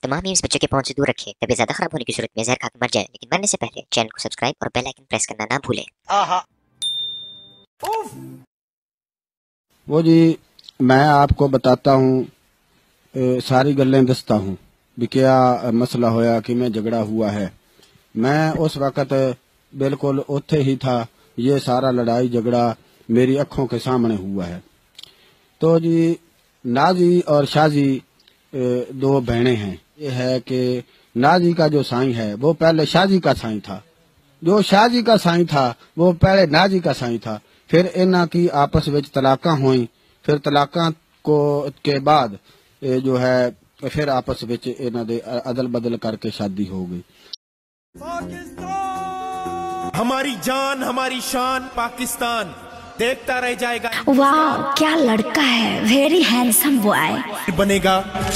तमाम मीम्स बच्चों के पहुंच से दूर रखें, तबीयत ज्यादा खराब होने की सूरत में जहर खाकर मर जाए, लेकिन मरने से पहले चैनल को सब्सक्राइब और बेल आइकन प्रेस करना ना भूलें। वो जी मैं आपको बताता हूँ, सारी गल्लें दसता हूँ भी क्या मसला होया कि मैं झगड़ा हुआ है। मैं उस वक़्त बिल्कुल उत्थे ही था, ये सारा लड़ाई झगड़ा मेरी अखों के सामने हुआ है। तो जी नाजी और शाजी दो बहनें हैं। ये है कि नाजी का जो साईं है वो पहले शाजी का साईं था, जो शाजी का साईं था वो पहले नाजी का साईं था। फिर इन्हां की आपस में तलाका हुई, फिर तलाका को के बाद जो है फिर आपस में इन्हां दे अदल बदल करके शादी हो गई। हमारी जान हमारी शान पाकिस्तान देखता रह जाएगा। वाह क्या लड़का है, वेरी हैंडसम बॉय बनेगा।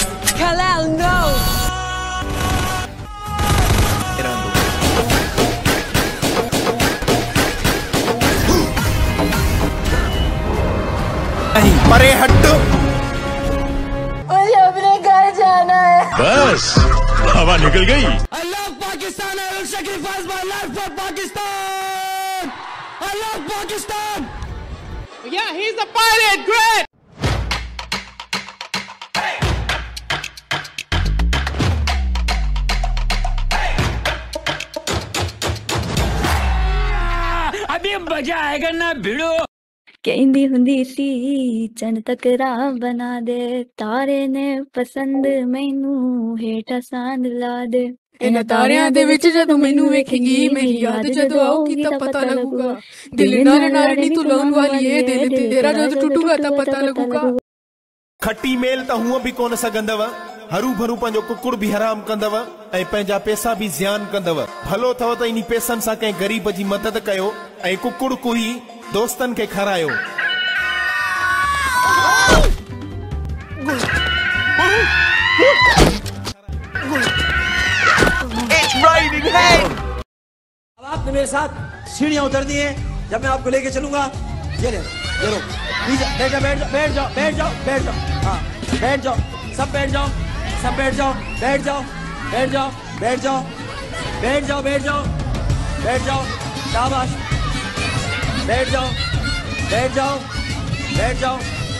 परे हट, मुझे अपने घर जाना है। बस हवा निकल गई। I love Pakistan. I will sacrifice my life for Pakistan. I love Pakistan. Yeah, he's a pilot. Great. अभी मजा आएगा ना भिड़ो। कहंदी हुंदी सी चंद तक राह बना दे, तारे ने पसंद मैनू हेठा सांद ला दे। इन्हां तारियां दे विच जदों मैनू वेखेगी, मेरी याद जदों आऊगी तां पता लगूगा। दिल नाल नाल नी तू लाउण वाली ए दिल तेरा जदों टूटूगा तां पता लगूगा। खट्टी मेल त हुआ भी कोन सघंदव, हरू भरू पंहिंजो कुकुड़ भी हराम कंदव ऐं पंहिंजा पैसा भी ज़ियान कंदव। भलो अथव त इन पैसनि सां कंहिं ग़रीब जी मदद कयो ऐं कुकुड़ कुही दोस्तन के खारायो। अब आपने मेरे साथ सीढ़ियां उतर दी हैं, जब मैं आपको लेके चलूंगा। ये ले, ये लो, बैठ जाओ, बैठ जाओ, बैठ जाओ, बैठ जाओ, बैठ जाओ, हाँ बैठ जाओ, सब बैठ जाओ, सब बैठ जाओ, बैठ जाओ, बैठ जाओ, बैठ जाओ, बैठ जाओ, बैठ जाओ, बैठ जाओ, शाबाश, बैठ जाओ, बैठ जाओ, बैठ जाओ।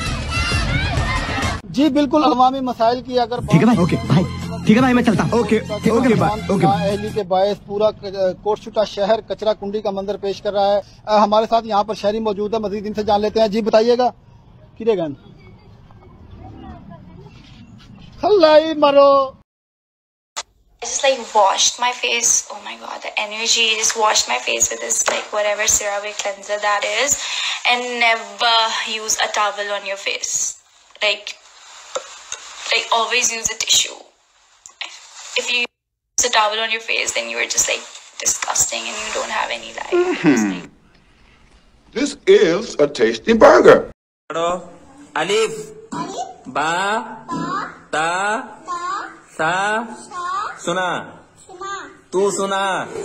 जी बिल्कुल, अवामी मसाइल की अगर ठीक है भाई, ओके भाई, ठीक है भाई, मैं चलता हूँ। ओके ओके भाई, ओके। अहली के बायस पूरा कोटशुटा शहर कचरा कुंडी का मंजर पेश कर रहा है। हमारे साथ यहाँ पर शहरी मौजूद है, मजीद इनसे जान लेते हैं। जी बताइएगा किरेगा खल्लाई मरो। I just like washed my face. Oh my god, the energy. Just washed my face with this like whatever CeraVe cleanser that is, and never use a towel on your face. Like always use a tissue. If you use a towel on your face, then you are just like disgusting and you don't have any life. This is a tasty burger. अलिफ बा ता सा सुना, तू सुना।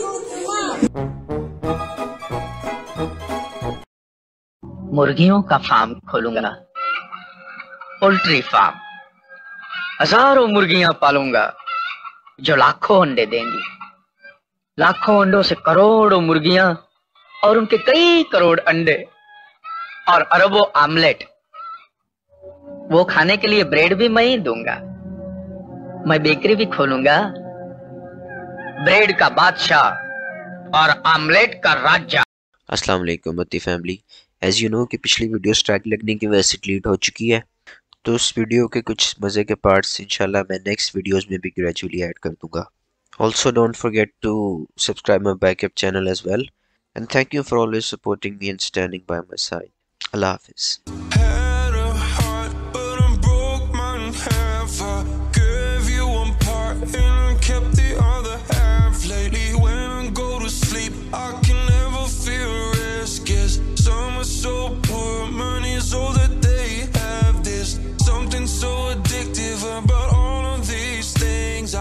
मुर्गियों का farm खोलूंगा, पोल्ट्री फार्म। हजारों मुर्गियां पालूंगा जो लाखों अंडे देंगी। लाखों अंडों से करोड़ों मुर्गियां और उनके कई करोड़ अंडे और अरबों आमलेट। वो खाने के लिए ब्रेड भी मैं ही दूंगा। मैं बेकरी भी खोलूंगा, ब्रेड का बादशाह और आमलेट का राजा। अस्सलाम वालेकुम मत्ती फैमिली। एज यू नो कि पिछली वीडियो स्ट्राइक लगने की वजह से डिलीट हो चुकी है, तो उस वीडियो के कुछ मज़े के पार्ट्स इंशाल्लाह मैं नेक्स्ट वीडियोस में भी ग्रेजुअली ऐड कर दूंगा। Also don't forget to subscribe my backup channel as well, and thank you for always supporting me and standing by my side. अल्लाह हाफिज़।